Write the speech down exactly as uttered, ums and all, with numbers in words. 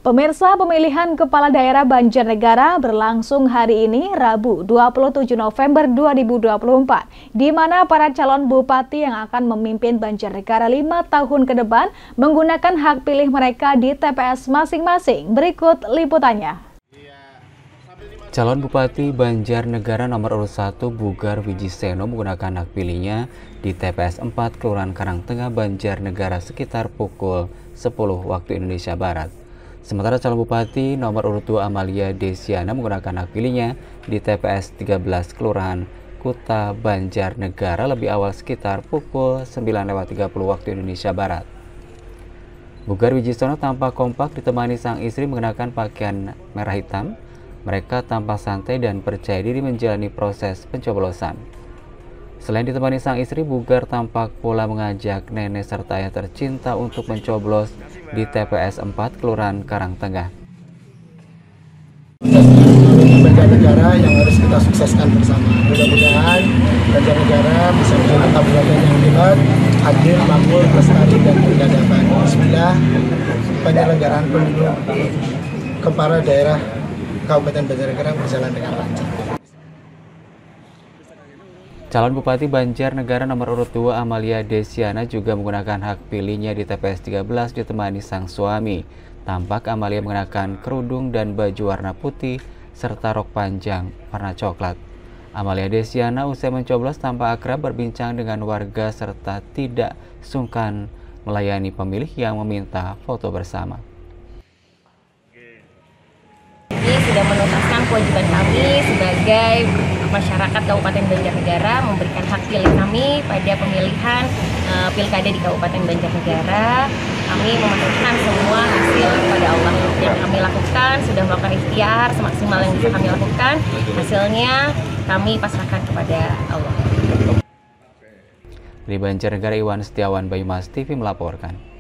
Pemirsa, pemilihan Kepala Daerah Banjarnegara berlangsung hari ini, Rabu dua puluh tujuh November dua ribu dua puluh empat, di mana para calon bupati yang akan memimpin Banjarnegara lima tahun ke depan menggunakan hak pilih mereka di T P S masing-masing. Berikut liputannya. Calon Bupati Banjarnegara nomor urut satu Bugar Wijiseno menggunakan hak pilihnya di T P S empat Kelurahan Karangtengah, Banjarnegara sekitar pukul sepuluh waktu Indonesia Barat. Sementara calon Bupati nomor urut dua Amalia Desiana menggunakan hak pilihnya di T P S tiga belas Kelurahan Kuta Banjarnegara lebih awal sekitar pukul sembilan lewat tiga puluh waktu Indonesia Barat. Bugar Wijiseno tampak kompak ditemani sang istri mengenakan pakaian merah hitam. Mereka tampak santai dan percaya diri menjalani proses pencoblosan. Selain ditemani sang istri, Bugar tampak pula mengajak nenek serta ayah tercinta untuk mencoblos di T P S empat Kelurahan Karangtengah. Banjarnegara yang harus kita sukseskan bersama. Mudah-mudahan Banjarnegara bisa menjadi kabupaten yang hebat, adil, makmur, lestari, dan beradab. Bismillah, penyelenggaraan pemilu kepala daerah Kabupaten Banjarnegara berjalan dengan lancar. Calon Bupati Banjarnegara nomor urut dua Amalia Desiana juga menggunakan hak pilihnya di T P S tiga belas ditemani sang suami. Tampak Amalia mengenakan kerudung dan baju warna putih serta rok panjang warna coklat. Amalia Desiana usai mencoblos tampak akrab berbincang dengan warga serta tidak sungkan melayani pemilih yang meminta foto bersama. Ini sudah menuntaskan kewajiban kami sebagai masyarakat Kabupaten Banjarnegara memberikan hak pilih kami pada pemilihan uh, pilkada di Kabupaten Banjarnegara. Kami memasukkan semua hasil kepada Allah. Yang kami lakukan sudah melakukan ikhtiar semaksimal yang bisa kami lakukan. Hasilnya kami pasrahkan kepada Allah. Di Banjarnegara, Iwan Setiawan, Banyumas T V melaporkan.